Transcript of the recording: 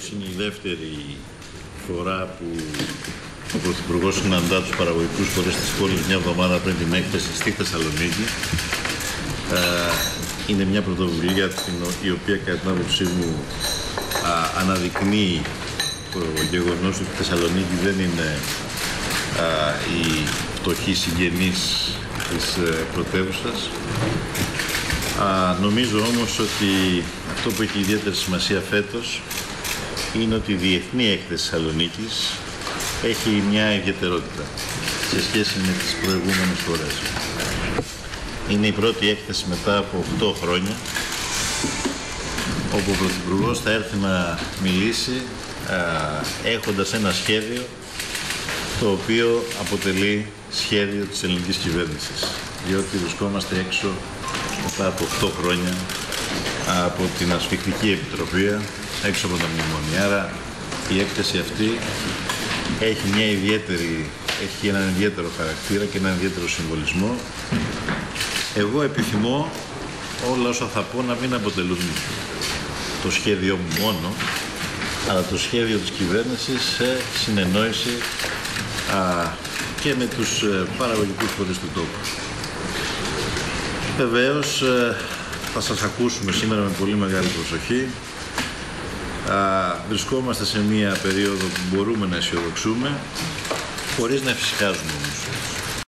είναι η δεύτερη φορά που ο Πρωθυπουργός συναντά τους παραγωγικούς φορείς της πόλης μια εβδομάδα πριν την έκθεση στη Θεσσαλονίκη. Είναι μια πρωτοβουλία η οποία κατά την άποψή μου αναδεικνύει το γεγονός ότι η Θεσσαλονίκη δεν είναι η φτωχή συγγενής της πρωτεύουσας. Νομίζω όμως ότι αυτό που έχει ιδιαίτερη σημασία φέτος είναι ότι η Διεθνή Έκθεση Θεσσαλονίκης έχει μια ιδιαιτερότητα σε σχέση με τις προηγούμενες φορές. Είναι η πρώτη έκθεση μετά από 8 χρόνια όπου ο Πρωθυπουργός θα έρθει να μιλήσει έχοντας ένα σχέδιο το οποίο αποτελεί σχέδιο της ελληνικής κυβέρνησης, διότι βρισκόμαστε έξω μετά από 8 χρόνια από την ασφικτική επιτροπή, έξω από τα μνημόνια. Άρα η έκθεση αυτή έχει έναν ιδιαίτερο χαρακτήρα και έναν ιδιαίτερο συμβολισμό. Εγώ επιθυμώ όλα όσα θα πω να μην αποτελούν το σχέδιο μου μόνο, αλλά το σχέδιο της κυβέρνησης σε συνεννόηση και με τους παραγωγικούς φορείς του τόπου. Βεβαίως θα σας ακούσουμε σήμερα με πολύ μεγάλη προσοχή. Βρισκόμαστε σε μία περίοδο που μπορούμε να αισιοδοξούμε, χωρίς να εφησυχάζουμε όμως.